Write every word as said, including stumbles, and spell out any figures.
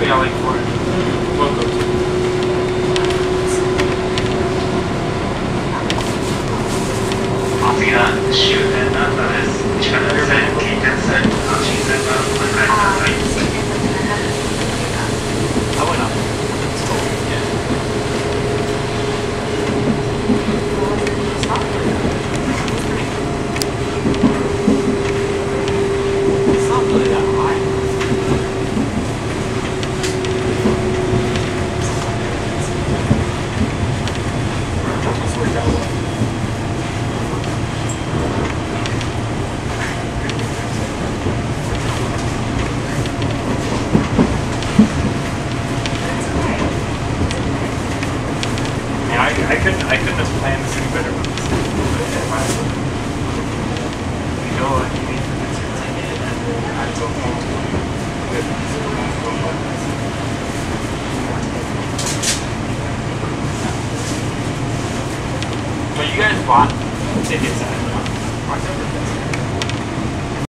got like four logos. I went up. It's not really that high. Let's work that way. I, I couldn't I couldn't have planned this any better with this. You know what you need for this ticket and then I go home. Good. So you guys bought tickets at October?